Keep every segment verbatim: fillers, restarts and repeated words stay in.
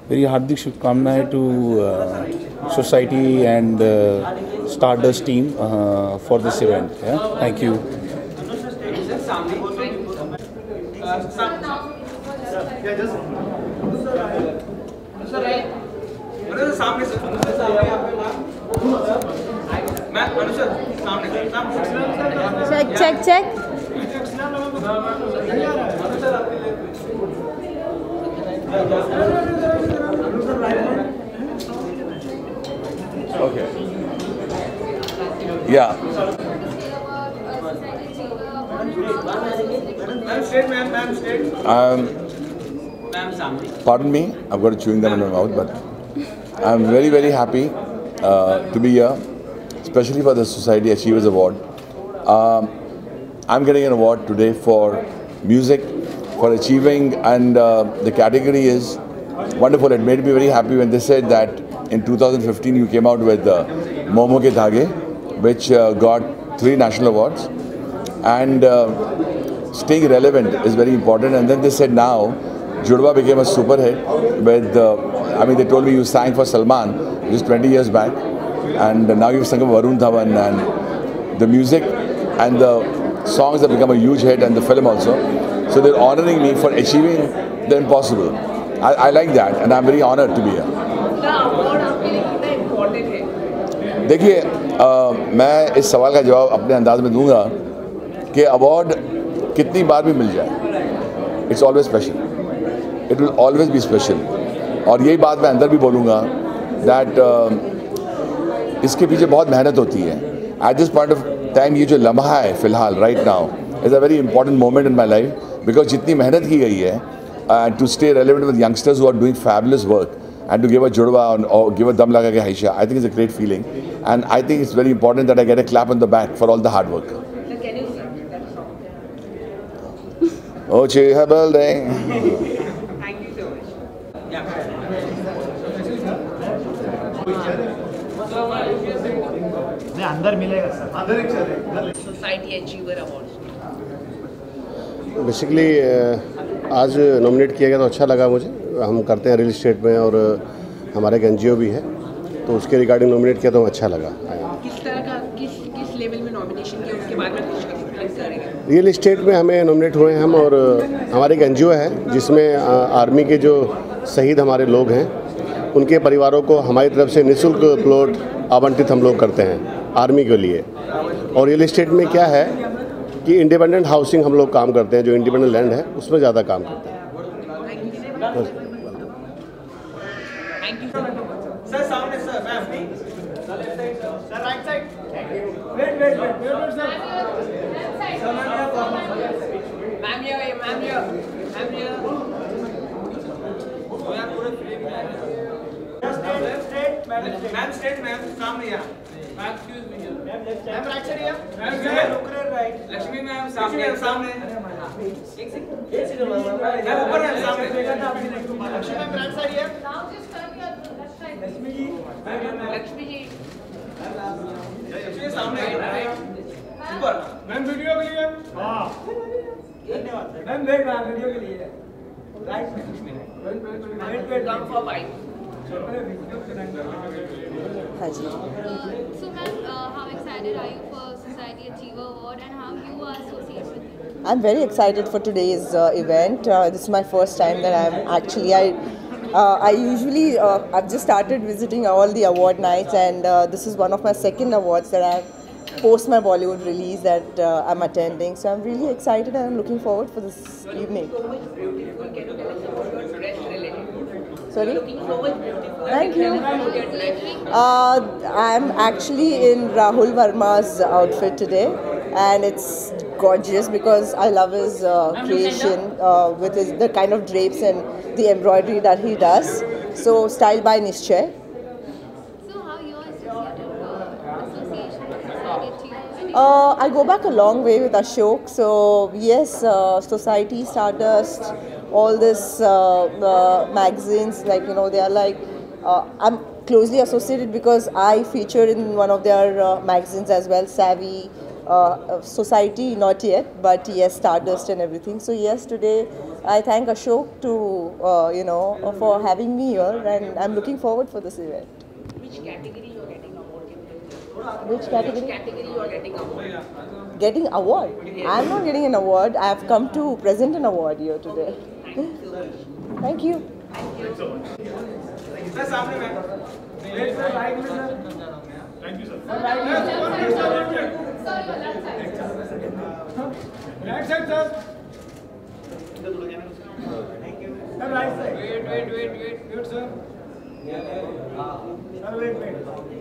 very हार्दिक शुभकामनाएं to uh, society and uh, Stardust team uh, for this event. Yeah? Thank you. Check, check, check. Okay. Yeah. Um, pardon me, I've got a chewing gum in my mouth, but I'm very, very happy uh, to be here, especially for the Society Achievers Award. Um, I'm getting an award today for music, for achieving, and uh, the category is wonderful. It made me very happy when they said that in two thousand fifteen you came out with uh, Momo Ke Dhage, which uh, got three national awards, and uh, staying relevant is very important. And then they said now Judwa became a super hit with, uh, I mean, they told me you sang for Salman, which is twenty years back, and now you've sung for Varun Dhawan, and the music and the songs have become a huge hit, and the film also. So they're honoring me for achieving the impossible. I, I like that, and I'm very honored to be here. देखिए, मैं इस सवाल का जवाब अपने अंदाज में दूंगा कि अवार्ड कितनी बार भी मिल जाए, it's always special, it will always be special. और यही बात मैं अंदर भी बोलूँगा दैट uh, इसके पीछे बहुत मेहनत होती है. At this point of time ये जो लम्हा है फ़िलहाल right now is a very important moment in my life, because जितनी मेहनत की गई है to stay relevant with youngsters who are doing fabulous work and to give a judwa or give a dam laga ke Haisha, I think it's a great feeling, and I think it's very important that I get a clap on the back for all the hard work. So can you sing that song? Oh, Cheha building. Thank you so much. Yeah. नहीं अंदर मिलेगा sir, अंदर एक चले. Society Achiever Awards. Basically आज nominate किया गया तो अच्छा लगा मुझे. हम करते हैं रियल इस्टेट में और हमारा एक एनजीओ भी है, तो उसके रिगार्डिंग नॉमिनेट किया तो अच्छा लगा. किस तरह का किस किस लेवल में नॉमिनेशन किया उसके बाद में कुछ करेंगे? रियल इस्टेट में हमें नॉमिनेट हुए हैं हम, और हमारे एक एनजीओ है जिसमें आर्मी के जो शहीद हमारे लोग हैं उनके परिवारों को हमारी तरफ से निःशुल्क प्लॉट आवंटित हम लोग करते हैं आर्मी के लिए. और रियल इस्टेट में क्या है कि इंडिपेंडेंट हाउसिंग हम लोग काम करते हैं, जो इंडिपेंडेंट लैंड है उसमें ज़्यादा काम करते हैं. Thank you. सर सामने सर, मैं अपनी sir right side. Wait wait wait wait sir. Ma'am ये मैम ये मैम ये स्ट्रेट मैम स्ट्रेट मैम सामने यहाँ. Ma'am excuse me ma'am left side. Ma'am right side यहाँ. Ma'am look right. Lakshmi ma'am सामने सामने. एक सेकंड एक सेकंड मैम ऊपर मैम सामने. लक्ष्मी मैम राइट साइड यहाँ. लक्ष्मी जी लक्ष्मी जी लक्ष्मी सामने ऊपर. मैम वीडियो के लिए. हाँ धन्यवाद मैम. वेट मैम वीडियो के लिए राइट में लक्ष्मी ने wait wait come for bike. हाँ जी. So ma'am, uh, how excited are you for Society Achiever Award and how you are associated with it? I'm very excited for today's uh, event. Uh, this is my first time that I'm actually I. Uh, I usually uh, I've just started visiting all the award nights, and uh, this is one of my second awards that I've post my Bollywood release that uh, I'm attending. So I'm really excited and I'm looking forward for this evening. Sorry? Thank you. Uh, I'm actually in Rahul Verma's outfit today, and it's gorgeous because I love his uh, creation uh, with his, the kind of drapes and the embroidery that he does. So styled by Nishchay. So how you are associated uh, association with Society Achiever? Uh, I go back a long way with Ashok. So yes, uh, Society, Stardust, all this uh, uh, magazines, like you know, they are like uh, I'm closely associated because I featured in one of their uh, magazines as well, Savvy, uh, society, not yet, but yes, Stardust and everything. So yes, today I thank Ashok to, uh, you know, for having me here, and I'm looking forward for this event. Which category you are getting award? Which category? Which category you are getting award? Getting award? I'm not getting an award. I have come to present an award here today. Thank you. Sir, सामने ma'am. Wait, sir, right में sir. Thank you, sir. Right में sir. Right side, sir. Thank you. Sir, right side. Wait, wait, wait, wait. Good, sir. Sir, wait, wait.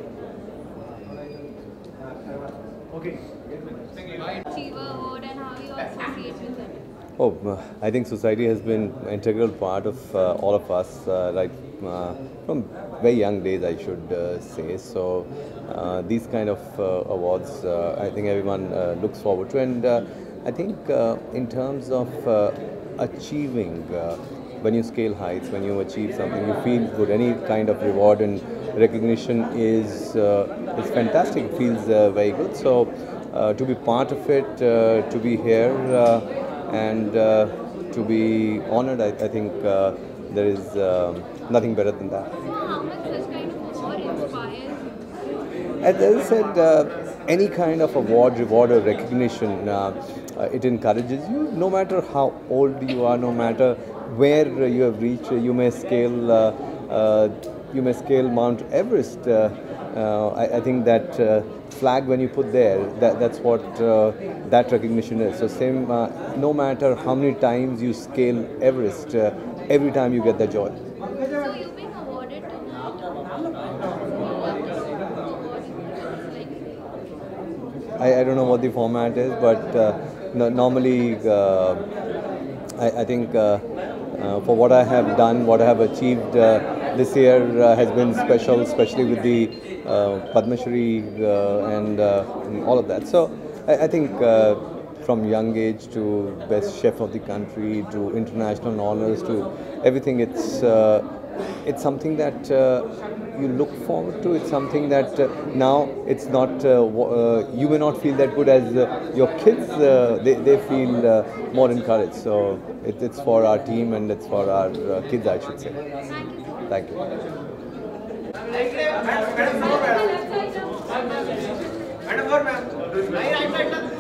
Okay. Achiever Award and how you associate with it. Oh, I think society has been an integral part of uh, all of us, uh, right uh, from very young days, I should uh, say. So uh, these kind of uh, awards, uh, I think everyone uh, looks forward to. And uh, I think uh, in terms of uh, achieving, uh, when you scale heights, when you achieve something, you feel good. Any kind of reward and recognition is uh, is fantastic. It feels uh, very good. So uh, to be part of it, uh, to be here. Uh, And uh, to be honoured, I, I think uh, there is uh, nothing better than that. So how much this kind of award inspires you? As I said, uh, any kind of award, reward or recognition, uh, uh, it encourages you. No matter how old you are, no matter where you have reached, you may scale, uh, uh, you may scale Mount Everest. Uh, uh, I, I think that uh, flag when you put there, that, that's what uh, that recognition is. So same, uh, no matter how many times you scale Everest, uh, every time you get the joy. So you being awarded tonight, I, I don't know what the format is, but uh, no, normally uh, I, I think uh, uh, for what I have done, what I have achieved uh, this year uh, has been special, especially with the uh, Padma Shri uh, and uh, all of that. So I, I think uh, from young age to best chef of the country to international honors to everything, it's uh, it's something that uh, you look forward to. It's something that uh, now it's not, uh, uh, you may not feel that good as uh, your kids, uh, they, they feel uh, more encouraged. So it, it's for our team and it's for our uh, kids, I should say. Thank you. Madam, for ma'am. Right, right side, sir.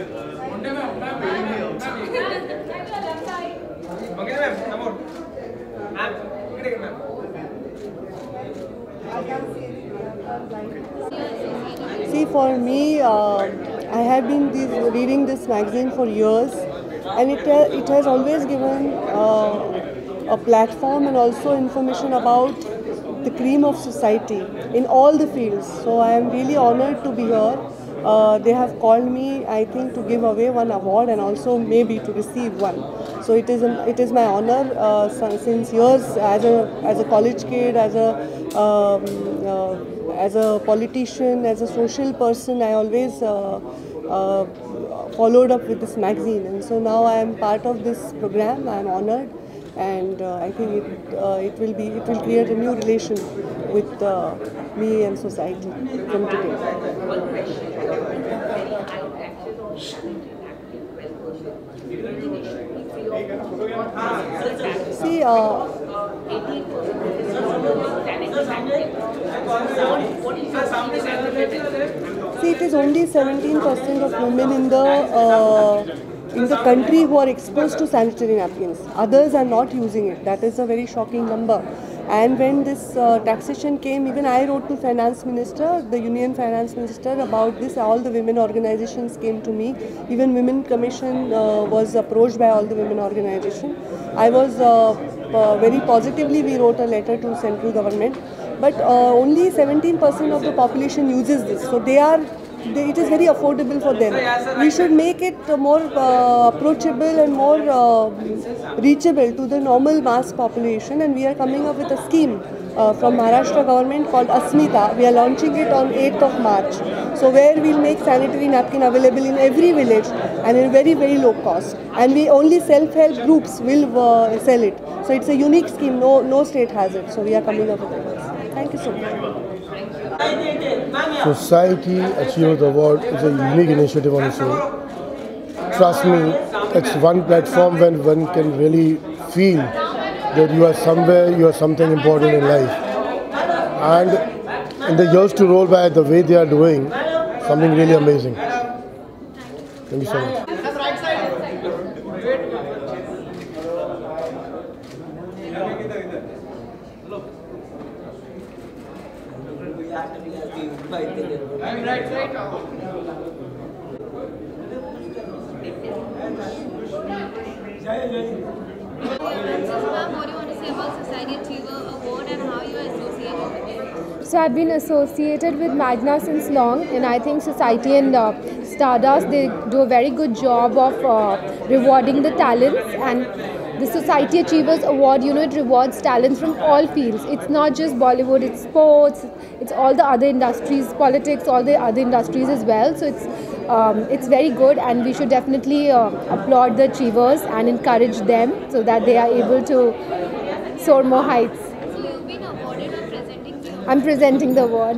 Okay, ma'am. Come on. Ma'am, okay, ma'am. See, for me, uh, I have been this, reading this magazine for years, and it uh, it has always given uh, a platform and also information about the cream of society in all the fields. So I am really honored to be here. Uh, they have called me, I think, to give away one award and also maybe to receive one. So it is a, it is my honor uh, since years as a as a college kid, as a um, uh, as a politician, as a social person. I always uh, uh, followed up with this magazine, and so now I am part of this program. I am honored, and uh, I think it uh, it will be it will create a new relation with uh, me and society from today. See, uh, see, it is only seventeen percent of women in the uh, in the country who are exposed to sanitary napkins. Others are not using it. That is a very shocking number. And when this uh, taxation came, even I wrote to Finance Minister, the Union Finance Minister, about this. All the women organizations came to me. Even Women Commission uh, was approached by all the women organizations. I was uh, uh, very positively, we wrote a letter to central government. But uh, only seventeen percent of the population uses this. So they are, they, it is very affordable for them. We should make it more uh, approachable and more uh, reachable to the normal mass population. And we are coming up with a scheme uh, from Maharashtra government called Asmita. We are launching it on eighth of March. So where we will make sanitary napkin available in every village and in very, very low cost. And we only self-help groups will uh, sell it. So it's a unique scheme. No, no state has it. So we are coming up with it. Thank you so much. Society Achievers Award is a unique initiative on its own. Trust me, it's one platform when one can really feel that you are somewhere, you are something important in life. And in the years to roll by, the way they are doing, something really amazing. Thank you so much. So I've been associated with Magna since long, and I think Society and uh, Stardust, they do a very good job of uh, rewarding the talents. And the Society Achievers Award, you know, it rewards talents from all fields. It's not just Bollywood, it's sports, it's all the other industries, politics, all the other industries as well. So it's um, it's very good, and we should definitely uh, applaud the achievers and encourage them so that they are able to soar more heights. So you've been awarded or presenting the award? I'm presenting the award.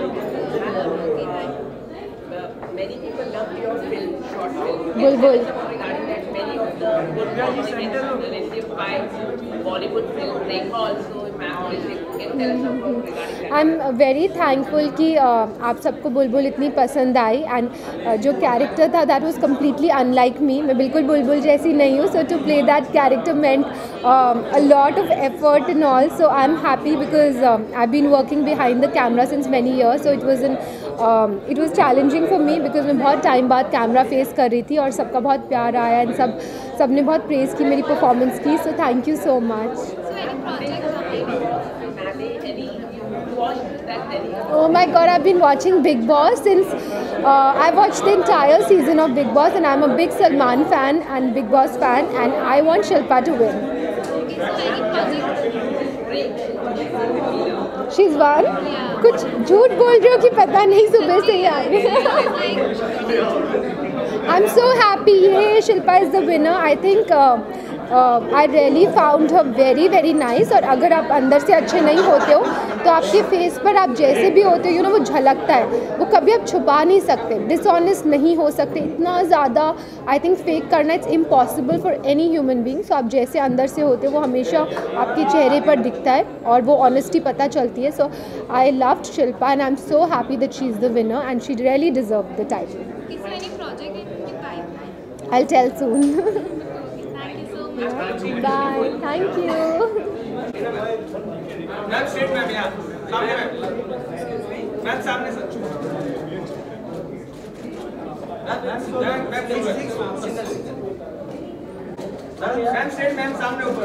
Many people love your film, short film. Bulbul. Regarding that, many of the good compliments related by Bollywood film, they also can tell us about regarding that. I'm very thankful कि uh, आप सबको बुलबुल इतनी पसंद आई, and uh, जो character था that was completely unlike me. मैं बिल्कुल बुलबुल जैसी नहीं हूँ, so to play that character meant um, a lot of effort and all. So I'm happy because um, I've been working behind the camera since many years, so it was an um, it was challenging for me because मैं बहुत time बाद camera face कर रही थी और सबका बहुत प्यार आया and सब सबने बहुत praise की मेरी performance की. So thank you so much. So any project Oh my god, I've been watching Bigg Boss since uh, I watched the entire season of Bigg Boss, and I'm a big Salman fan and Bigg Boss fan, and I want Shilpa to win. She's won? कुछ झूठ बोल रही हो कि पता नहीं सुबह से ही आई. I'm so happy. Hey, Shilpa is the winner. I think uh, uh, I really found her very very nice. और अगर आप अंदर से अच्छे नहीं होते हो तो आपके फेस पर आप जैसे भी होते हो, यू नो, वो झलकता है. वो कभी आप छुपा नहीं सकते, डिसऑनेस्ट नहीं हो सकते. इतना ज़्यादा आई थिंक फेक करना it's impossible for any human being. So आप जैसे अंदर से होते हो वो हमेशा आपके चेहरे पर दिखता है और वो ऑनेस्टी पता चलती है. So I loved Shilpa and I am so happy that she is the winner and she really deserve the title. I'll tell soon. Thank you so much. Bye. Thank you. Ma'am straight ma'am यहाँ सामने ma'am ma'am सामने sir ma'am ma'am ma'am straight ma'am सामने ऊपर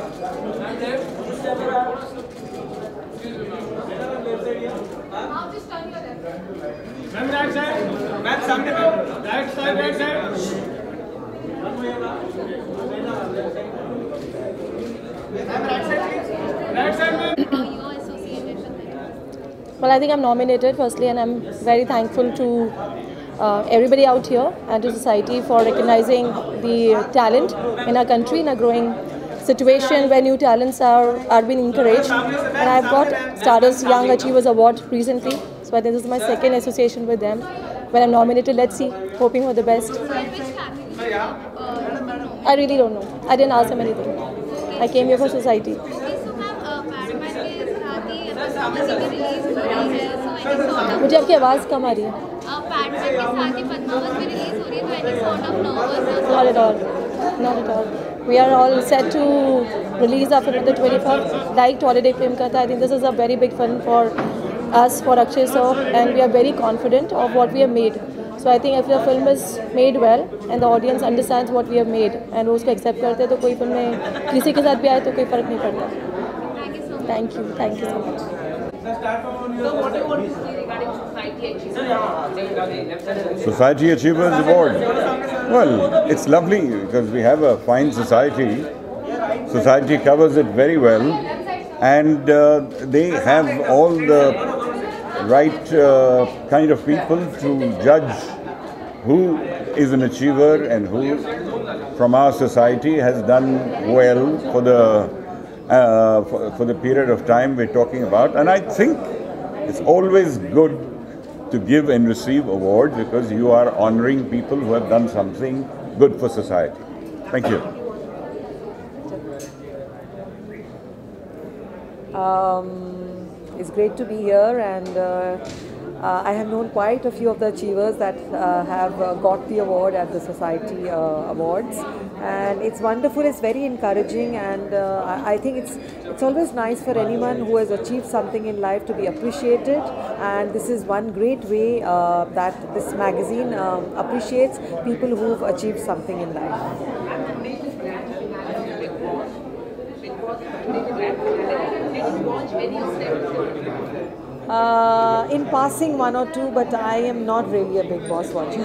ma'am right side ma'am सामने ma'am right side right side Well, I think I'm nominated firstly, and I'm very thankful to uh, everybody out here and to society for recognizing the talent in our country in a growing situation where new talents are, are being encouraged. And I've got Stardust Young Achievers Award recently, so I think this is my second association with them. When I'm nominated, let's see, hoping for the best. I really don't know. I didn't ask them anything. I came here for society. मुझे आपकी आवाज़ कम आ रही है. Not at all. Not at all. We are all set to release our film on the twenty-fifth. Like Holiday Film Karta, I think this is a very big film for us, for Akshay sir, and we are very confident of what we have made. So I think if the film is made well and the audience understands what we have made and वो उसको accept करते हैं तो कोई film में किसी के साथ भी आए तो कोई फर्क नहीं पड़ता. Thank you. Thank you so much. So what do you want to say regarding Society Achievers? Society Achievers Award. Well, it's lovely because we have a fine society. Society covers it very well, and uh, they have all the right uh, kind of people to judge who is an achiever and who from our society has done well for the uh, for, for the period of time we're talking about. And I think It's always good to give and receive awards because you are honoring people who have done something good for society. Thank you. Um, it's great to be here, and uh, uh, I have known quite a few of the achievers that uh, have uh, got the award at the Society uh, Awards, and it's wonderful. It's very encouraging, and uh, I, I think it's it's always nice for anyone who has achieved something in life to be appreciated, and this is one great way uh, that this magazine um, appreciates people who've achieved something in life. Uh, in passing one or two, but I am not really a Big Boss watcher.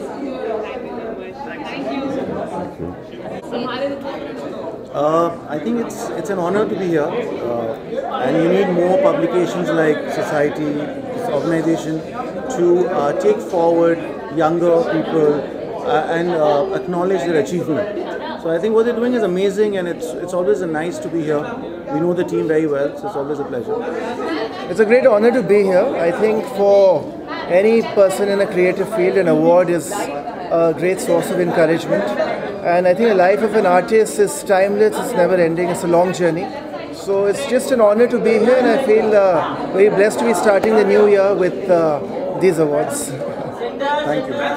Uh, I think it's it's an honor to be here, uh, and you need more publications like Society, this organization, to uh, take forward younger people uh, and uh, acknowledge their achievement. So I think what they're doing is amazing, and it's it's always a nice to be here. We know the team very well, so it's always a pleasure. It's a great honor to be here. I think for any person in a creative field, an award is a great source of encouragement. And I think the life of an artist is timeless, it's never ending, it's a long journey. So it's just an honor to be here, and I feel uh, very blessed to be starting the new year with uh, these awards. Thank you.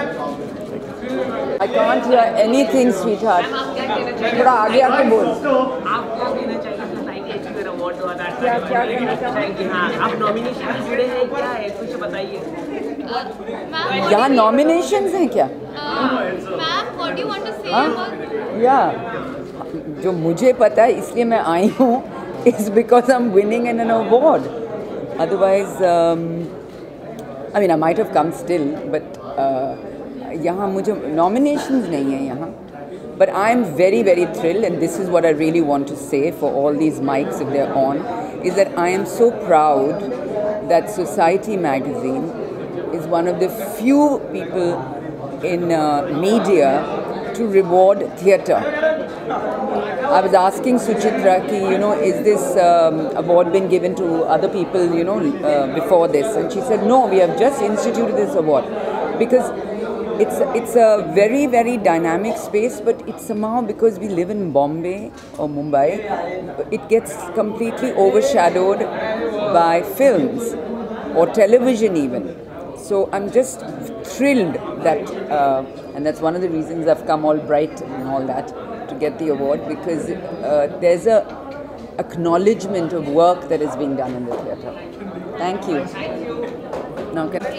I can't hear anything, sweetheart. थोड़ा आगे आके बोल. आपको देना चाहिए society achiever award दो हज़ार क्या क्या कहना चाहेंगे? हाँ, आप नॉमिनेशन जुड़े हैं क्या है? कुछ बताइए. यहाँ नॉमिनेशंस हैं क्या? Ma'am, what do you want to say about? या जो मुझे पता है इसलिए मैं आई हूँ is because I'm winning an award. Otherwise, um, I mean I might have come still, but uh, यहाँ मुझे nominations नहीं है यहाँ. But I'm very, very thrilled, and this is what I really want to say for all these mics if they're on, is that I am so proud that Society magazine is one of the few people in uh, media to reward theatre. I was asking Suchitra, ki, you know, is this um, award been given to other people, you know, uh, before this? And she said, no, we have just instituted this award. Because It's it's a very, very dynamic space, but it's somehow because we live in Bombay or Mumbai, it gets completely overshadowed by films or television even. So I'm just thrilled that, uh, and that's one of the reasons I've come all bright and all that to get the award, because uh, there's a acknowledgement of work that is being done in the theatre. Thank you. Now can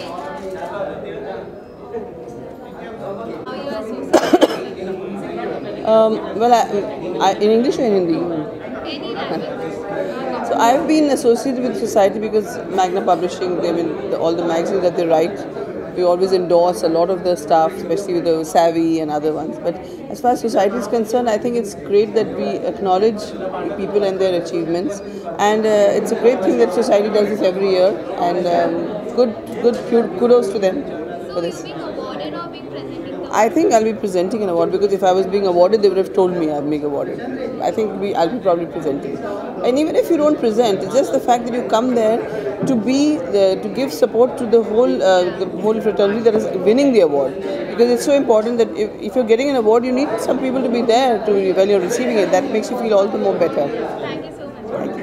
Um, well, I, I, in English or in Hindi? Any language. So I've been associated with Society because Magna Publishing, they will, the, all the magazines that they write, we always endorse a lot of the staff, especially with the Savvy and other ones. But as far as Society is concerned, I think it's great that we acknowledge people and their achievements. And uh, it's a great thing that Society does this every year. And um, good, good kudos to them for this. I think I'll be presenting an award, because if I was being awarded, they would have told me I'm being awarded. I think we, I'll be probably presenting. And even if you don't present, it's just the fact that you come there to be the, to give support to the whole uh, the whole fraternity that is winning the award. Because it's so important that if, if you're getting an award, you need some people to be there to when you're receiving it. That makes you feel all the more better. Thank you so much. Thank you.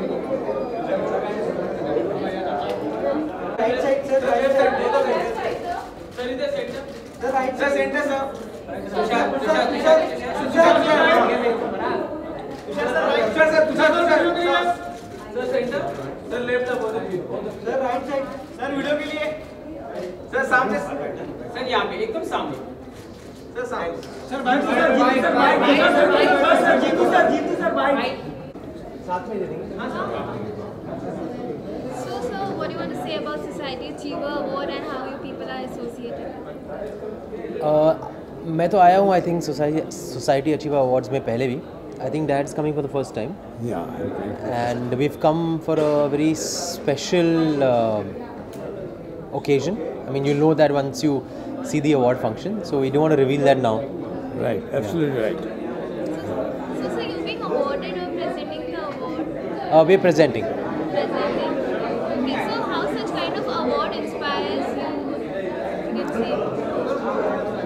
Right side, sir. Right side. Sir, in the center. The right side. Center, sir. Tushar, Tushar, Tushar, Tushar, Tushar, sir. Right, Tushar, sir. Tushar, Tushar. Sir, center. Sir, left, the both of you. Sir, right side. Sir, video के लिए. Sir, सामने. Sir, यहाँ पे एकदम सामने. Sir, सामने. Sir, bike, sir, bike, sir, bike, sir, Jitu, sir, Jitu, sir, bike. साथ में दे देंगे. हाँ, साथ. So, sir, what do you want to say about Society Achiever Award and how you people are associated? Uh, मैं तो आया हूँ I think society society achiever awards में पहले भी. I think dad's coming for the first time and we have come for a very special occasion. I mean, you'll know that once you see the award function, so we don't want to reveal that now. Right, absolutely yeah. right. So, sir, you're being awarded or presenting the award? Uh, we're presenting. Presenting. Okay, so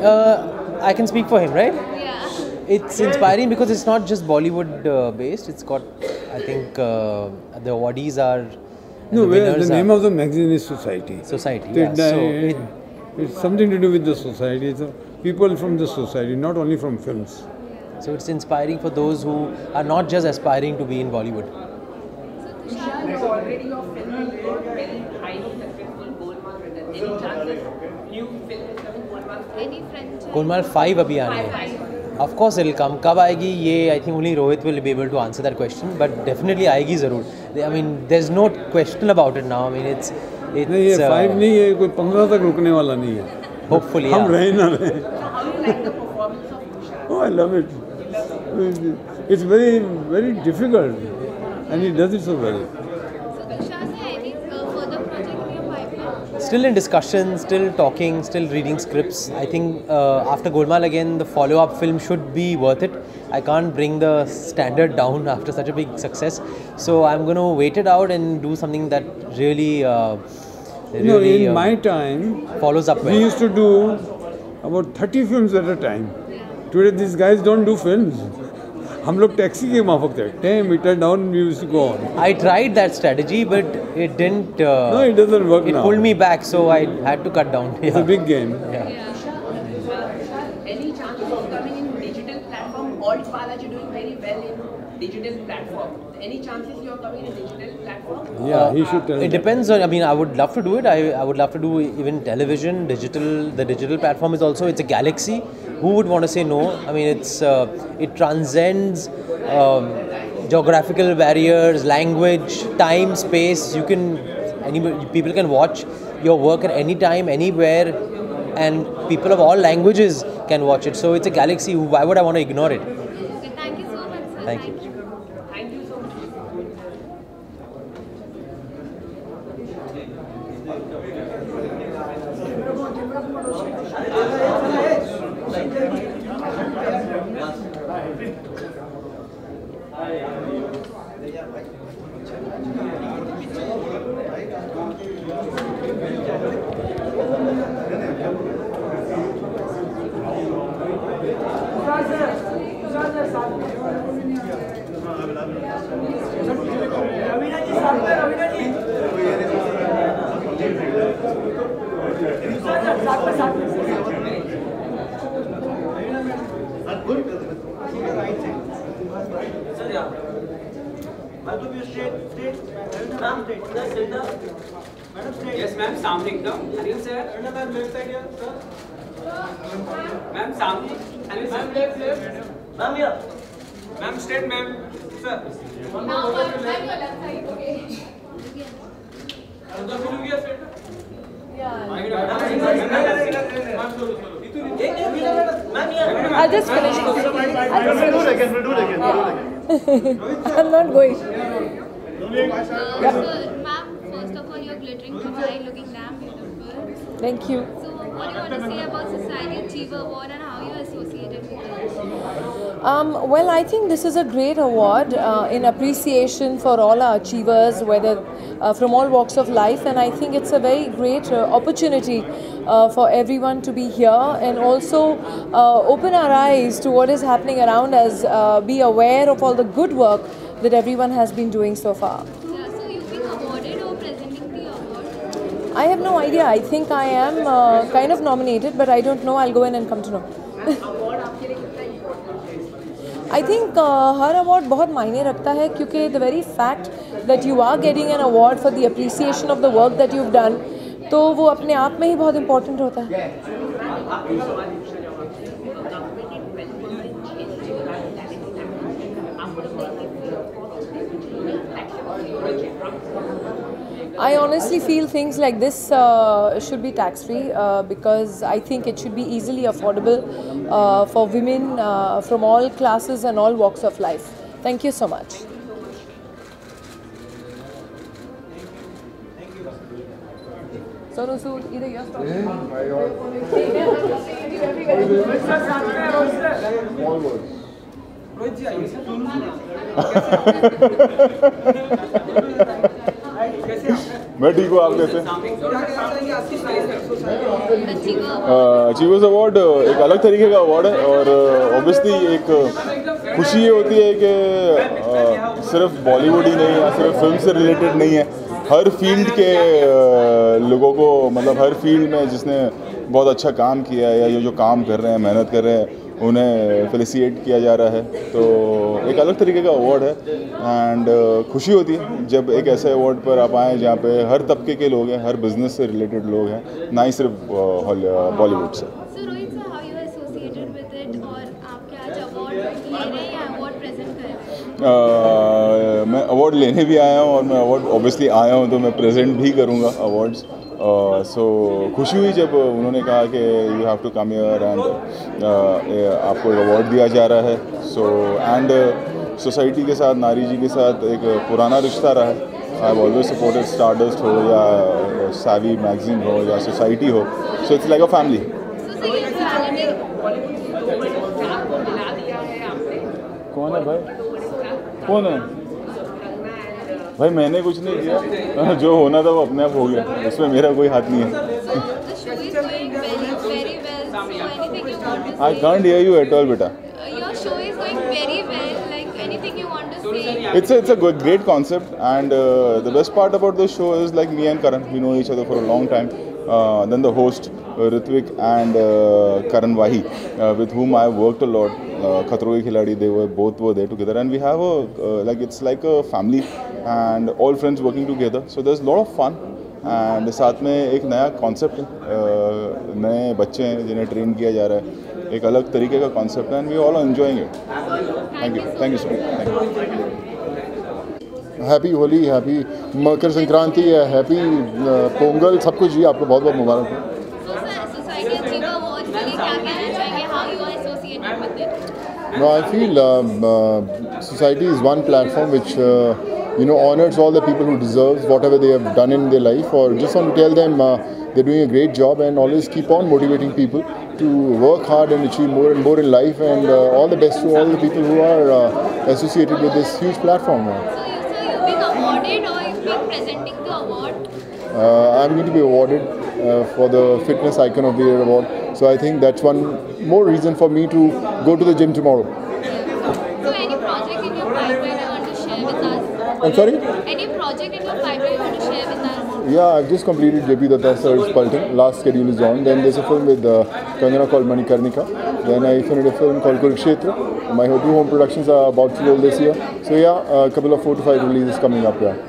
Uh, I can speak for him, right? Yeah. It's inspiring because it's not just Bollywood uh, based. It's got, I think, uh, the awardees are. No, the, well, the name are, of the magazine is Society. Society. It, Yeah. uh, So it, it's something to do with the society. It's uh, people from the society, not only from films. so it's inspiring for those who are not just aspiring to be in Bollywood. Tushar, already your film will go very highly successful Golmaal winner. Any chances new film is coming Golmaal? Any French? Golmaal five अभी आने हैं. Of course it'll come. कब आएगी ये I think only Rohit will be able to answer that question. But definitely आएगी ज़रूर. I mean there's no question about it now. I mean it's it's. नहीं ये फाइव नहीं है कोई पंद्रह तक रुकने वाला नहीं है. Hopefully. हम रहे ना रहे. How do you like the performance of Tushar? Oh, I love it. It's very very difficult, and he does it so well. So Tushar, any uh, further project in your pipeline? Still in discussion, still talking, still reading scripts. I think uh, after Golmaal again, the follow-up film should be worth it. I can't bring the standard down after such a big success. So I'm going to wait it out and do something that really, uh, really No, in uh, my time, follows up well. we used to do about thirty films at a time. Today these guys don't do films. हम लोग taxi के माफक थे. Ten meter down, we used to go on. I tried that strategy, but it didn't. Uh, No, it doesn't work It now. pulled me back, so I had to cut down. It's a big game. Yeah. Any chances of coming in digital platform? Alt Balaji doing very well in digital platform. Any chances you are coming in digital platform? Yeah, he should tell It that. depends on. I mean, I would love to do it. I, I would love to do even television, digital. The digital platform is also. It's a galaxy. Who would want to say no? I mean, it's uh, it transcends um, geographical barriers, language, time, space. You can anybody, people can watch your work at any time, anywhere, and people of all languages can watch it. So it's a galaxy. Why would I want to ignore it? Okay, thank you so much, sir. Thank you. Thank you so much. Yes, ma'am. Samne ekdam. Anil sir. Ma'am, left side here, sir. Ma'am, samne. Anil sir. Ma'am, left, left. Ma'am, here. Ma'am, straight, ma'am. Sir. Now, ma'am, your left side. Okay. I'll just finish. I'll just finish. Do it again, we'll do it again, we'll do it again. I'm not going. Uh, so, ma'am, first of all, you're glittering tonight, looking damn beautiful. Thank you. So, what do you want to say about Society Achiever Award and how you associated with it? Um, well, I think this is a great award uh, in appreciation for all our achievers, whether uh, from all walks of life, and I think it's a very great uh, opportunity uh, for everyone to be here and also uh, open our eyes to what is happening around us, uh, be aware of all the good work that everyone has been doing so far. Yeah, so you've been awarded or presenting the award? I have no idea. I think I am uh, kind of nominated, but I don't know. I'll go in and come to know. I think uh, her award बहुत मायने रखता है क्योंकि the very fact that you are getting an award for the appreciation of the work that you've done, तो वो अपने आप में ही बहुत important होता है. I honestly feel things like this uh, should be tax-free uh, because I think it should be easily affordable uh, for women uh, from all classes and all walks of life. Thank you so much. Sonu Sood, either you're talking. मैं ठीक हूँ, आप कैसे? Achievers award एक अलग तरीके का award है और ऑब्वियसली एक खुशी ये होती है कि uh, सिर्फ बॉलीवुड ही नहीं या सिर्फ फिल्म से रिलेटेड नहीं है, हर फील्ड के uh, लोगों को, मतलब हर फील्ड में जिसने बहुत अच्छा काम किया है या जो जो काम कर रहे हैं, मेहनत कर रहे हैं, उन्हें फेलिसिएट किया जा रहा है। तो एक अलग तरीके का अवार्ड है एंड uh, खुशी होती है जब एक ऐसे अवार्ड पर आप आएँ जहाँ पे हर तबके के लोग हैं, हर बिजनेस से रिलेटेड लोग हैं, ना ही सिर्फ बॉलीवुड से। Uh, मैं अवार्ड लेने भी आया हूँ और मैं अवार्ड ऑब्वियसली आया हूँ तो मैं प्रेजेंट भी करूँगा अवार्ड्स। सो खुशी हुई जब उन्होंने कहा कि you have to come here and आपको एक अवार्ड दिया जा रहा है। सो एंड सोसाइटी के साथ, नारी जी के साथ एक पुराना रिश्ता रहा है। I have always supported Stardust हो या सैवी मैगजीन हो या सोसाइटी हो, so it's like a family. कौन है भाई? कौन है भाई? मैंने कुछ नहीं किया, जो होना था वो अपने आप हो गया, उसमें मेरा कोई हाथ नहीं है। I can't hear you at all बेटा। It's a, it's a good, great concept, and uh, the best part about this show is like me and Karan, we know each other for a long time. Uh, then the host uh, Ritvik and uh, Karan Wahi, uh, with whom I worked a lot. Uh, Khatro Ke Khiladi, they were both were there together, and we have a uh, like it's like a family, and all friends working together. So there's a lot of fun. And साथ में एक नया concept है, uh, नए बच्चे हैं जिन्हें train किया जा रहा है, एक अलग तरीके का कॉन्सेप्ट है, and we all are enjoying it. Thank you, thank you so much. Happy Holi, happy Makar Sankranti है, हैप्पी पोंगल, सब कुछ जी आपको बहुत बहुत मुबारक हो। No, I feel um, uh, society is one platform which uh, you know honors all the people who deserves whatever they have done in their life, or just want to tell them uh, they're doing a great job, and always keep on motivating people to work hard and achieve more and more in life, and uh, all the best to all the people who are uh, associated with this huge platform. Uh, I'm going to be awarded uh, for the Fitness Icon of the Year award. So I think that's one more reason for me to go to the gym tomorrow. So any project in your pipeline you want to share with us? I'm sorry? Any project in your pipeline you want to share with us? Yeah, I've just completed J P Datta Sir's Pulting. Last schedule is on. Then there's a film with uh, Kangana called Manikarnika. Then I finished a film called Kurukshetra. My two home productions are about to roll this year. So yeah, a couple of four to five releases coming up. Yeah.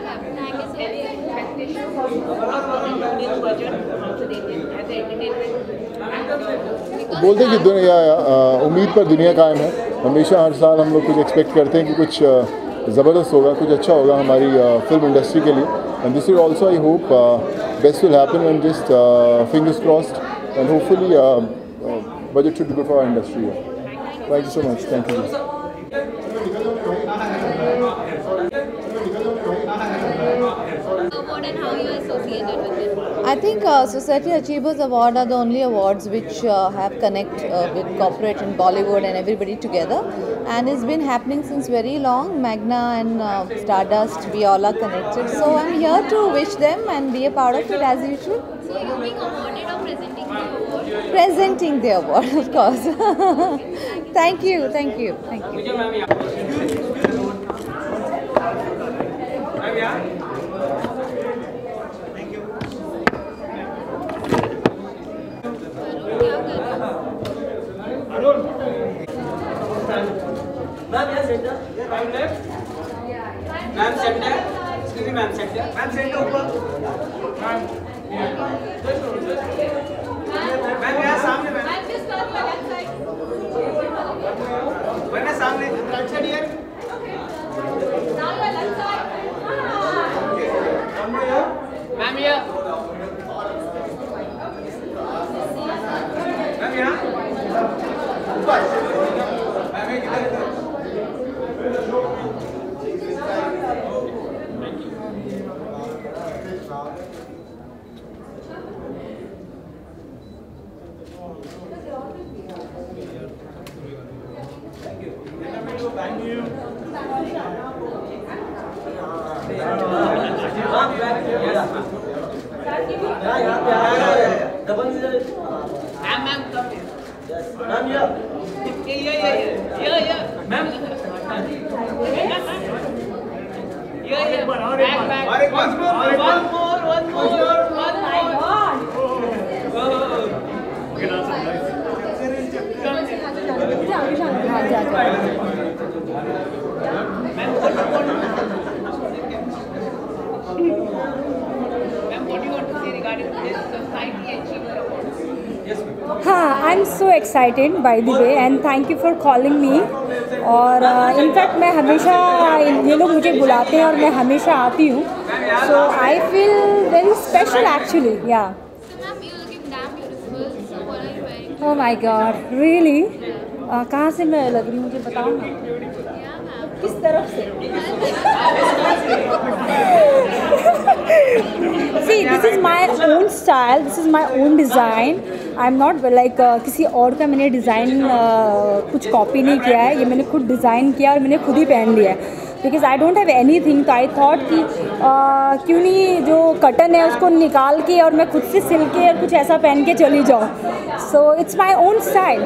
बोलते हैं कि दुनिया उम्मीद पर दुनिया कायम है। हमेशा हर साल हम लोग कुछ एक्सपेक्ट करते हैं कि कुछ ज़बरदस्त होगा, कुछ अच्छा होगा हमारी फिल्म इंडस्ट्री के लिए। And this year also I hope best will happen, and just fingers crossed, and hopefully budget should be good for our industry. Thank you so much. Thank you. I think uh, Society Achievers Award are the only awards which uh, have connect uh, with corporate and Bollywood and everybody together, and it's been happening since very long. Magna and uh, Stardust, we all are connected, so I'm here to wish them and be a part of it as usual. So you're being awarded or presenting the award? Presenting the award, of course. Thank you, thank you, thank you. Ma'am, yes, center. Right left. Ma'am, center. Excuse me, ma'am, center. Ma'am, center ऊपर. Ma'am. Ma'am, यहाँ सामने ma'am. Ma'am, just turn your left side. वरना सामने right side here. Now your left side. Ma'am here. Ma'am here. Ma'am यहाँ. ऊपर. Ma'am ये किधर? Thank you. Ma'am, ma'am, come here. Ma'am, yeah. Yeah, yeah, yeah, yeah, yeah. Ma'am. Yeah, yeah. Back, back. One more, one more, one more, one हाँ, I'm so excited by the way and thank you for calling me. और in fact मैं हमेशा ये लोग मुझे बुलाते हैं और मैं हमेशा आती हूँ. So I feel very special actually. Yeah. Oh my God, really? uh, कहाँ से मैं लग रही हूँ मुझे बताओ ना. किस तरफ से? See, this is my own style. This is my own design. I'm not like uh, किसी और का मैंने डिज़ाइन uh, कुछ कॉपी नहीं किया है. ये मैंने खुद डिज़ाइन किया और मैंने खुद ही पहन लिया है. Because I don't have anything, तो I thought कि uh, क्यों नहीं जो कटन है उसको निकाल के और मैं खुद से सिल के और कुछ ऐसा पहन के चली जाऊँ. So it's my own style.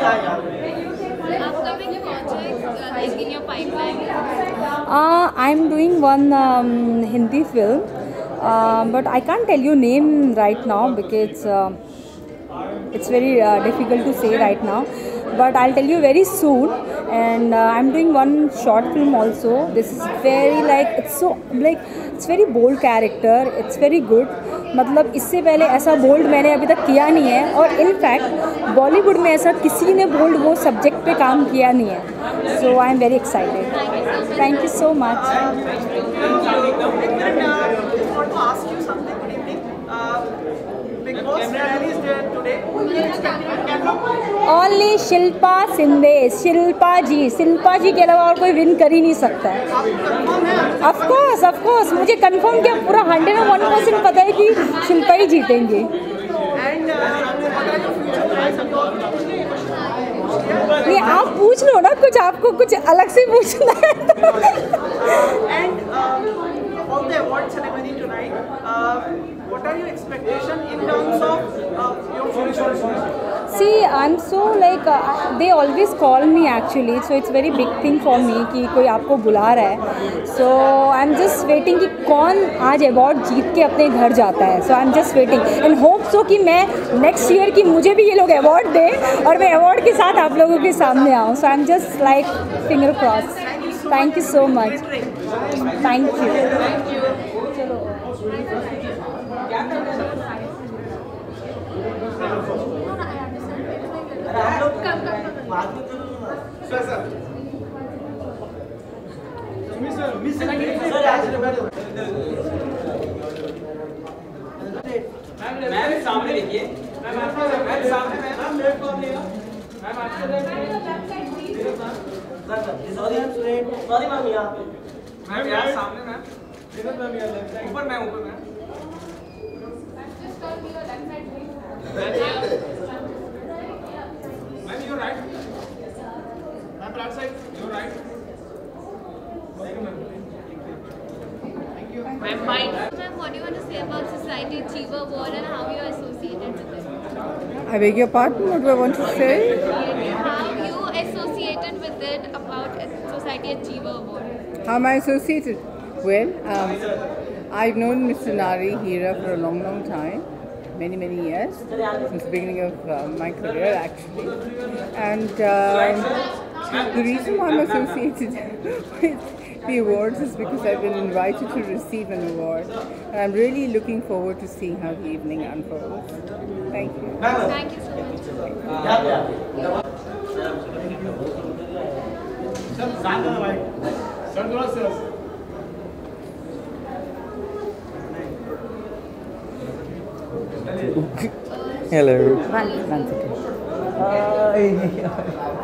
Uh, I'm doing one um, Hindi film, uh, but I can't tell you name right now because uh, it's very uh, difficult to say right now. But I'll tell you very soon. And uh, I'm doing one short film also. This is very like it's so like it's very bold character. It's very good. मतलब इससे पहले ऐसा bold मैंने अभी तक किया नहीं है और इनफैक्ट बॉलीवुड में ऐसा किसी ने बोल्ड वो सब्जेक्ट पे काम किया नहीं है. So I am very excited. Thank you so much. Only Shilpa Shinde. Shilpa ji Shilpa ji के अलावा और कोई विन कर ही नहीं सकता है. ऑफ कोर्स ऑफ कोर्स मुझे कंफर्म क्या पूरा हंड्रेड एंड वन परसेंट पता है कि शिल्पा ही जीतेंगे. नहीं आप पूछ लो ना कुछ. आपको कुछ अलग से पूछना है All the award ceremony tonight. Uh, what are your expectations in terms of uh, your future? See, I'm so like uh, they always call me actually, so it's very big thing for me कि कोई आपको बुला रहा है. So I'm just waiting कि कौन आज award जीत के अपने घर जाता है. So I'm just waiting and hope so कि मैं next year कि मुझे भी ये लोग अवार्ड दें और मैं अवार्ड के साथ आप लोगों के सामने आऊँ. So I'm just like finger crossed. Thank you so much. Thank you. Thank you. Ma'am सामने देखिए. मैम मैम सामने मैम लेफ्ट कॉर्नर लिया. मैम आपके लेफ्ट सॉरी सॉरी मैम यहाँ पे. मैम यहाँ सामने मैम. इधर मैम यहाँ लेफ्ट साइड. ऊपर मैम ऊपर ma'am. Ma'am your right. Ma'am right side. Your right. Ma'am, what do you want to say about Society Achiever Award and how you are associated with it? I beg your pardon, what do I want to say? How you associated with it about Society Achiever Award? How am I associated? Well, um, I've known Mister Nari Hira for a long, long time, many, many years, since the beginning of uh, my career actually. And uh, the reason why I'm associated with the awards is because I've been invited to receive an award, and I'm really looking forward to seeing how the evening unfolds. Thank you. Thank you so much. Hello. One, one second. Hi.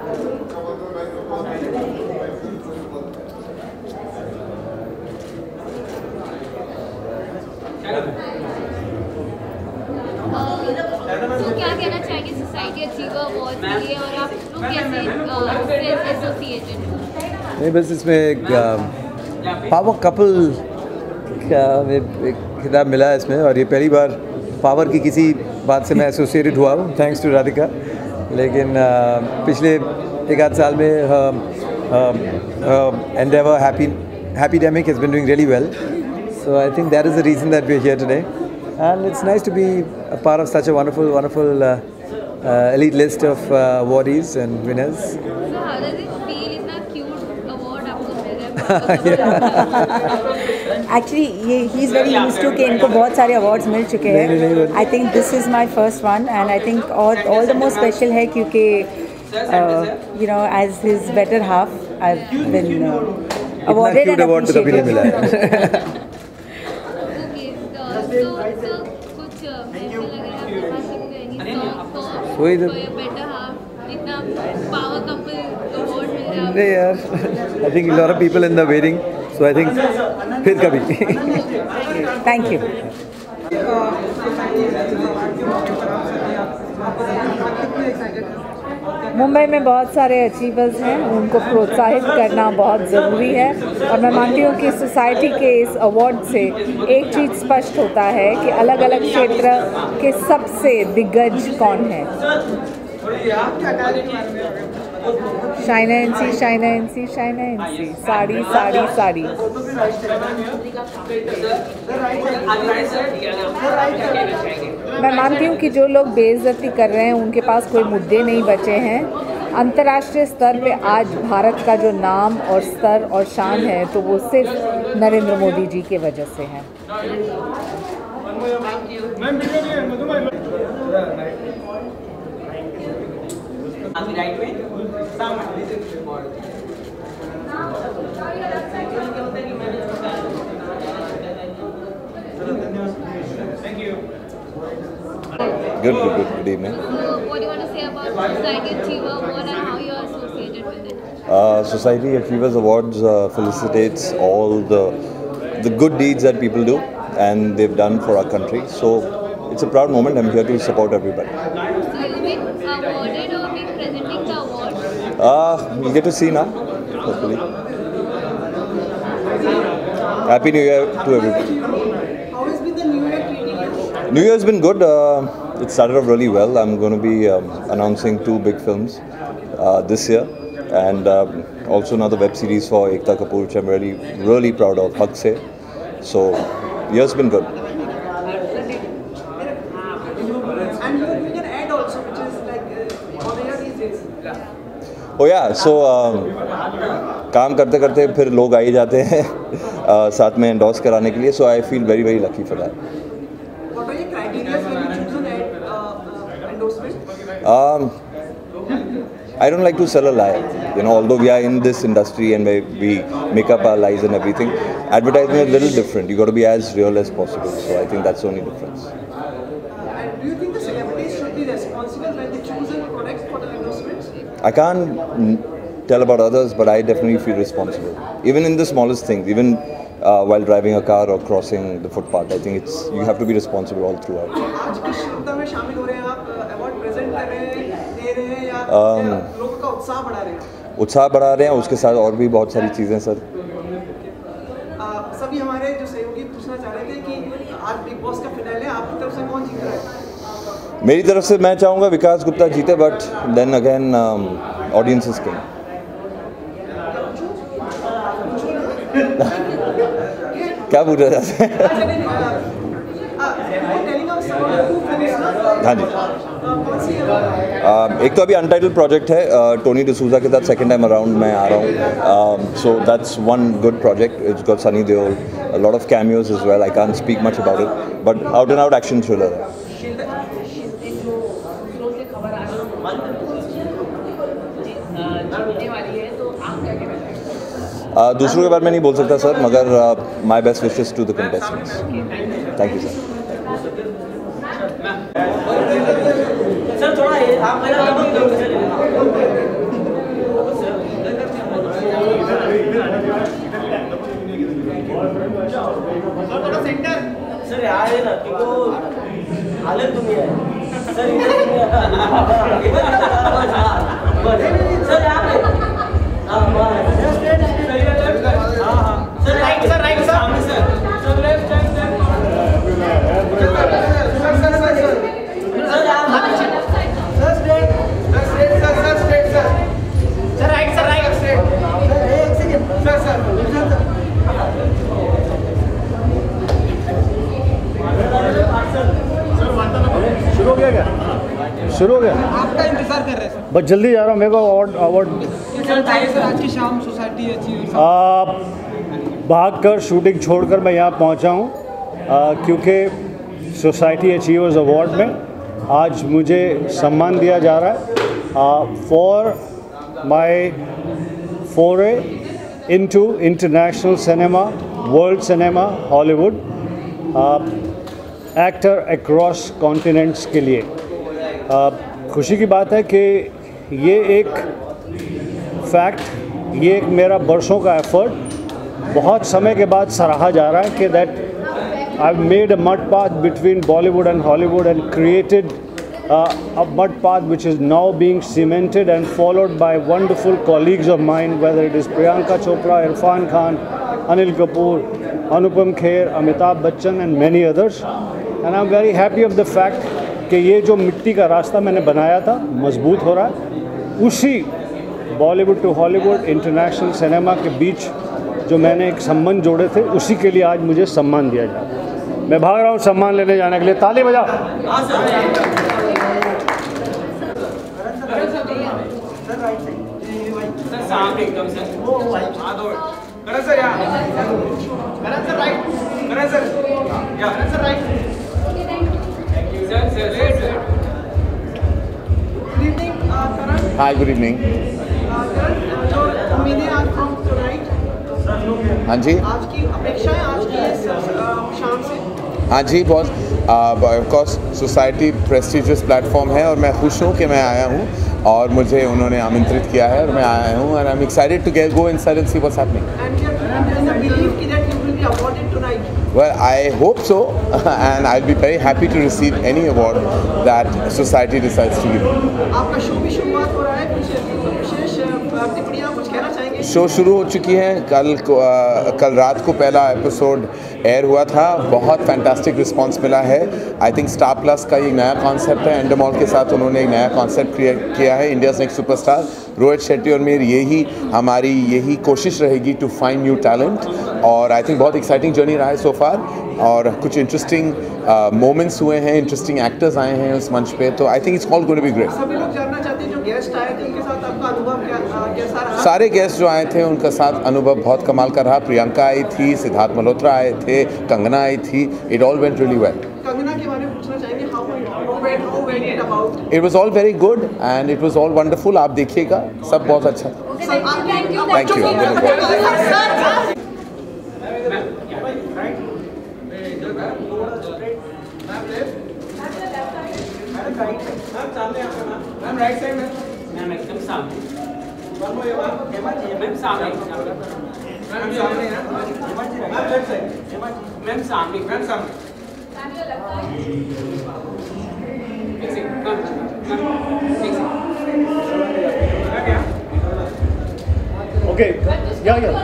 तो क्या कहना चाहेंगे society achiever award के लिए और आप लोग कैसे एसोसिएटेड हो? नहीं बस इसमें एक पावर कपल का खिताब मिला है इसमें, और ये पहली बार पावर की किसी बात से मैं एसोसिएटेड हुआ हूँ, थैंक्स टू राधिका। लेकिन uh, पिछले एक आध साल में endeavour happy happydemic has been doing really well, so I think that is the reason that we are here today, and it's nice to be a part of such a wonderful wonderful elite list of uh, awardees and winners. So how does it feel? इतना cute award आपको मिल रहा है? Actually, ये he is very used to कि इनको बहुत सारे awards मिल चुके हैं. I think this is my first one, and I think all all the more special है क्योंकि uh, you know as his better half I've been uh, awarded and award तो कभी नहीं मिला है. Okay, so so कुछ ऐसे लग रहा है आपके पास any song for for your better half? इतना power couple award मिल रहा है. नहीं यार, I think a lot of people in the waiting, so I think फिर कभी. Thank you. मुंबई में बहुत सारे अचीवर्स हैं, उनको प्रोत्साहित करना बहुत ज़रूरी है, और मैं मानती हूँ कि सोसाइटी के इस अवार्ड से एक चीज़ स्पष्ट होता है कि अलग अलग क्षेत्र के सबसे दिग्गज कौन है. Shaina NC, Shaina NC, Shaina NC, sari sari sari. मैं मानती हूँ कि जो लोग बेइज्जती कर रहे हैं उनके पास कोई मुद्दे नहीं बचे हैं. अंतर्राष्ट्रीय स्तर पे आज भारत का जो नाम और स्तर और शान है तो वो सिर्फ नरेंद्र मोदी जी के वजह से है. Right way. Thank you. Good, good, good, good evening. So what do you want to say about Society Achiever Award and how you are associated with it? Uh, Society Achievers Awards uh, felicitates all the the good deeds that people do and they've done for our country. So it's a proud moment. I'm here to support everybody. So you'll be awarded or be presenting the award? Uh, we'll get to see now, hopefully. Happy New Year to everybody. How has been the New Year treating you? New Year's been good. Uh, it started off really well. I'm going to be um, announcing two big films uh, this year, and um, also another web series for Ekta Kapoor, which I'm really, really proud of, Haq Se. So, year's been good. And you're doing an ad also, which is like uh, on the air these days. Oh yeah, so um, काम करते करते फिर लोग आ ही जाते हैं uh, साथ में endorse कराने के लिए. So I feel very very lucky for that. What are your criteria when you choose an ad uh, uh, endorsement? Um, I don't like to sell a lie. You know, although we are in this industry and we, we make up our lies and everything, advertising is a little different. You got to be as real as possible. So I think that's the only difference. And do you think the celebrities should be responsible when they choose a product for the endorsements? I can't mm, tell about others, but I definitely feel responsible. Even in the smallest things, even uh, while driving a car or crossing the footpath, I think it's you have to be responsible all throughout. आज किस शुद्धता में शामिल हो रहे हैं आप? Award present कर रहे हैं, दे रहे हैं या Um, लोगों का उत्साह बढ़ा रहे हैं? उत्साह बढ़ा रहे हैं, उसके साथ और भी बहुत सारी चीज़ें सर. आ, सभी हमारे जो सहयोगी पूछना चाह रहे थे कि आज बिग बॉस का फिनाले आपकी तरफ से कौन जीत रहा है? मेरी तरफ से मैं चाहूँगा विकास गुप्ता जीते, but then again audience is king. क्या पूछ रहे थे? हाँ जी. uh, एक तो अभी अनटाइटल्ड प्रोजेक्ट है टोनी डिसूजा के साथ सेकंड टाइम अराउंड मैं आ रहा हूँ. So that's one good project. It's got Sunny Deol, a lot of cameos as well. I can't speak much about it, but out and out action thriller है. Uh, दूसरों के बारे में नहीं बोल सकता सर, मगर my best wishes to the contestants. Thank you sir. Sir थोड़ा आप थोड़ा सेंटर सर यहाँ है ना क्योंकि हालत तुम्हें है सर सर यहाँ sir right sir right sir sir left बस जल्दी जा रहा हूँ, मेरे को अवार्ड अवार्ड आज की शाम सोसाइटी अचीवर्स भाग कर शूटिंग छोड़कर मैं यहाँ पहुँचा हूँ क्योंकि सोसाइटी अचीवर्स अवार्ड में आज मुझे सम्मान दिया जा रहा है for my foray into international cinema, world cinema, Hollywood, actor across continents के लिए। uh, खुशी की बात है कि ये एक फैक्ट, ये एक मेरा बरसों का एफर्ट बहुत समय के बाद सराहा जा रहा है कि that I have made a mud path between Bollywood and Hollywood and created a mud path which is now being cemented and followed by wonderful colleagues of mine, whether it is Priyanka Chopra, Irfan Khan, Anil Kapoor, Anupam Kher, Amitabh Bachchan and many others. And I'm very happy of the fact कि ये जो मिट्टी का रास्ता मैंने बनाया था मजबूत हो रहा है। उसी Bollywood to Hollywood international cinema के बीच जो मैंने एक संबंध जोड़े थे, उसी के लिए आज मुझे सम्मान दिया जाए। मैं भाग रहा हूँ सम्मान लेने जाने के लिए, ताली बजाओ। सामने एकदम सर हाथ और करण सर यहाँ, Karan sir right, Karan sir या Karan sir right. Thank you sir sir sir good evening Karan. Hi good evening. Karan जो उम्मीदें आज फ्रॉम टुनाइट, हाँ जी, आज की अपेक्षाएं आज की इस शाम से। हाँ जी boss, of course society prestigious platform है और मैं खुश हूँ कि मैं आया हूँ और मुझे उन्होंने आमंत्रित किया है और मैं आया हूँ और I am excited to get go inside and see what's happening. Well, I hope so and I'll be very happy to receive any award that society decides to give me. आपका शो भी शुरुआत हो रहा है, कुछ विशेष टिप्पणियां कुछ कहना चाहेंगे? शो शुरू हो चुकी है, कल को, आ, कल रात को पहला एपिसोड एयर हुआ था, बहुत फैंटास्टिक रिस्पांस मिला है। आई थिंक स्टार प्लस का एक नया कॉन्सेप्ट है, एंडोमॉल के साथ उन्होंने एक नया कॉन्सेप्ट क्रिएट किया है, India's next superstar. Rohit Shetty और मेरी यही हमारी यही कोशिश रहेगी टू फाइंड न्यू टैलेंट और आई थिंक बहुत एक्साइटिंग जर्नी रहा है सो फार और कुछ इंटरेस्टिंग मोमेंट्स हुए हैं, इंटरेस्टिंग एक्टर्स आए हैं उस मंच पे, तो I think it's all going to be great. सभी लोग जानना चाहते हैं जो गेस्ट आए थे उनके साथ आपका अनुभव क्या कैसा रहा? सारे गेस्ट जो आए थे उनका साथ अनुभव बहुत कमाल का रहा। प्रियंका आई थी, सिद्धार्थ मल्होत्रा आए थे, कंगना आई थी, it all went really well. Kangana के बारे में पूछना चाहेंगे, how went how went it about? It was all very good and it was all wonderful. आप देखिएगा, सब बहुत अच्छा। Thank you. Ma'am right side में, मैम एकदम सामने, मैम सामने, मैम सामने ना, मैम लेफ्ट साइड, मैम सामने, मैम सामने। एक सेकंड, मैम एक सेकंड। ओके, या या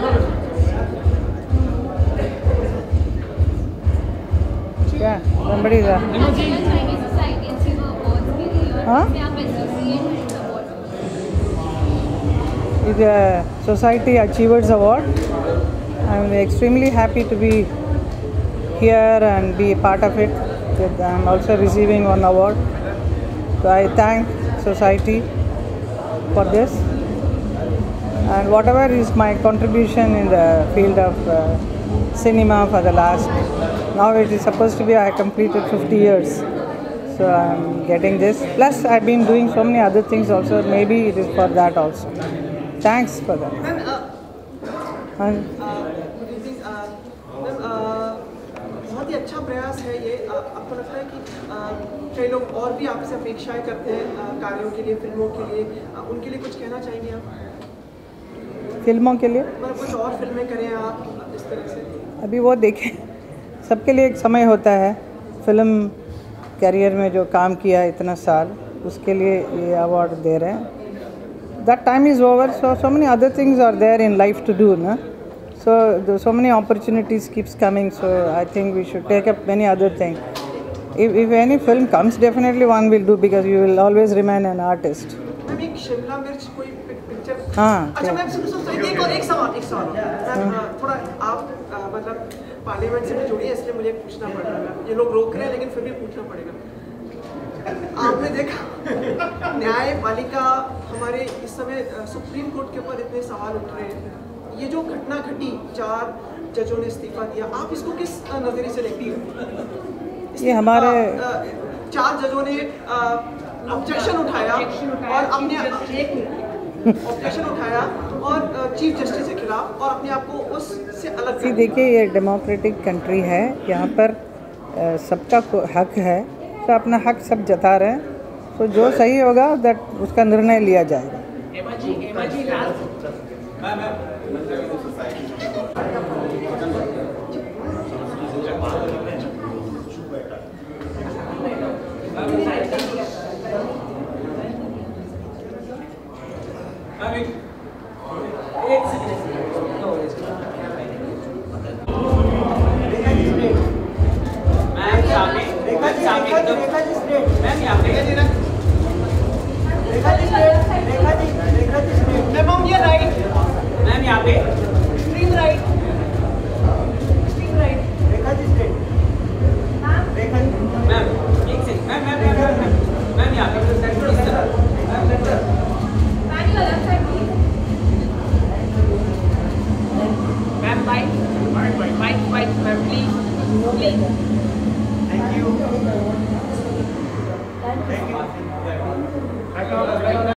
क्या somebody there? Huh? It's a Society Achievers Award. I'm extremely happy to be here and be a part of it. I'm also receiving one award. So I thank society for this. And whatever is my contribution in the field of uh, cinema for the last, now it is supposed to be I completed fifty years. So I'm getting this. Plus I've been doing so many other things also. Maybe it is for that also. Thanks for that. Ma'am And बहुत ही अच्छा प्रयास है ये। आपको लगता है कि कई लोग और भी आपसे अपेक्षाएं करते हैं कार्यों के लिए, फिल्मों के लिए, उनके लिए कुछ कहना चाहेंगे आप? फिल्मों के लिए मतलब कुछ और फिल्में करें आप इस तरह से? अभी वो देखें, सबके लिए एक समय होता है। फिल्म करियर में जो काम किया इतना साल, उसके लिए ये अवार्ड दे रहे हैं। That time is over, so so many other things are there in life to do, na? So the, so many opportunities keeps coming. So I think we should take up many other things. If if any film comes, definitely one will do because you will always remain an artist. Ma'am एक शिमला मिर्च कोई picture? हाँ। अच्छा ma'am सुनो सुनो एक और एक सवाल एक सवाल मैम, थोड़ा आप मतलब पार्लियामेंट से भी जुड़ी है इसलिए मुझे पूछना पड़ रहा है। ये लोग रोक रहे हैं लेकिन फिर भी पूछना पड़ेगा। आपने देखा न्यायपालिका हमारे इस समय सुप्रीम कोर्ट के ऊपर इतने सवाल उठ रहे हैं, ये जो घटना घटी, चार जजों ने इस्तीफा दिया, आप इसको किस नजरिए से देखती हैं? ये हमारे चार जजों ने ऑब्जेक्शन उठाया और अपने ऑब्जेक्शन उठाया और चीफ जस्टिस के खिलाफ और अपने आप को उससे अलग। जी देखिए, ये डेमोक्रेटिक कंट्री है, यहाँ पर सबका हक है, तो अपना हक सब जता रहे हैं, तो जो सही होगा दैट उसका निर्णय लिया जाएगा। मैम ये राइट, मैम यहाँ पे stream right, stream right, Rekha ji straight, ma'am Rekha ji, ma'am एक second, ma'am ma'am ma'am ma'am ma'am यहाँ पे मैम मैम यू अलग side please, ma'am wait wait wait ma'am please please, thank you thank you.